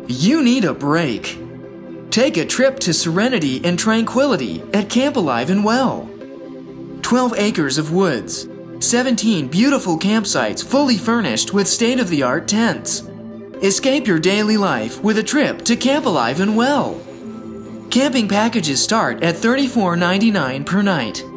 You need a break. Take a trip to serenity and tranquility at Camp Alive and Well. 12 acres of woods, 17 beautiful campsites fully furnished with state-of-the-art tents. Escape your daily life with a trip to Camp Alive and Well. Camping packages start at $34.99 per night.